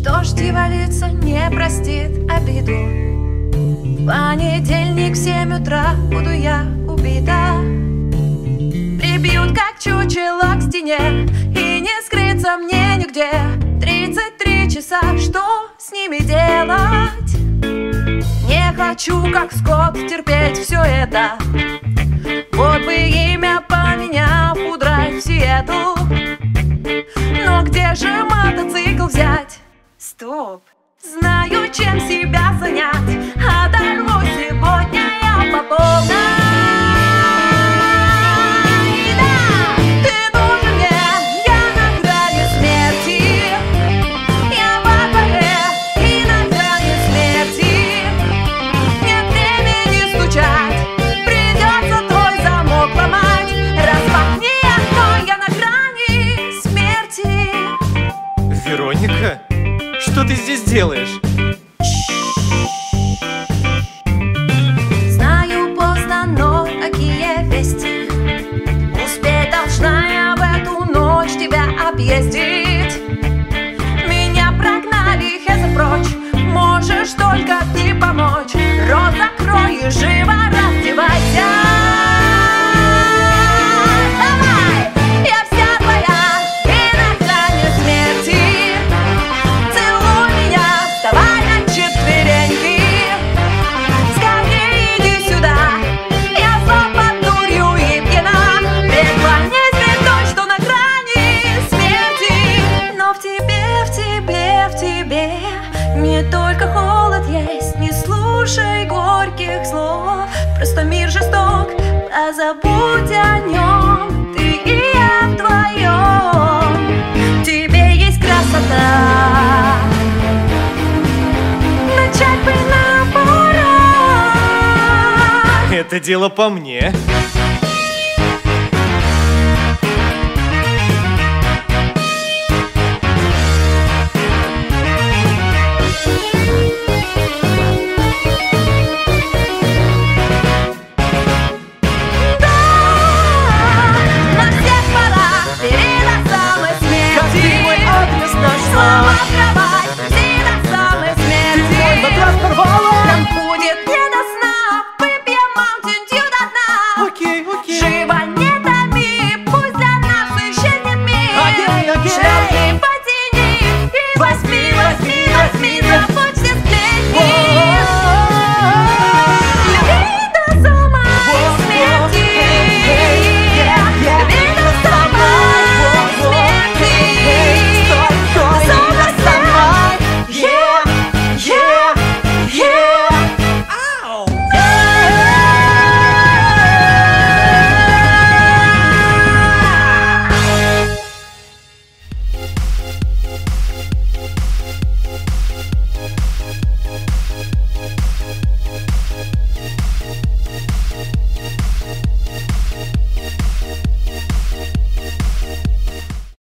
Что ж, дьяволица не простит обиду. В понедельник в 7 утра буду я убита. Прибьют, как чучело к стене, и не скрыться мне нигде. 33 часа, что с ними делать? Не хочу, как скот, терпеть все это. Вот бы имя поменяв, удрать в Сиэтл. Но где же мотоцикл взять? Стоп! Знаю, чем себя занять. Оторву сегодня я по полной. Да, ты нужен мне, я на грани смерти. Я во дворе и на грани смерти. Нет времени стучать, придется твой замок ломать. Распахни окно, я на грани смерти. Вероника? Что ты здесь делаешь? Знаю, поздно, но какие вести? Успеть должна я в эту ночь тебя объездить. Меня прогнали, хеза прочь. Можешь только ты помочь. Рот закрой и живо раздевайся. Не только холод есть, не слушай горьких слов. Просто мир жесток, позабудь о нем. Ты и я вдвоем, в тебе есть красота. Начать бы на пора. Это дело по мне.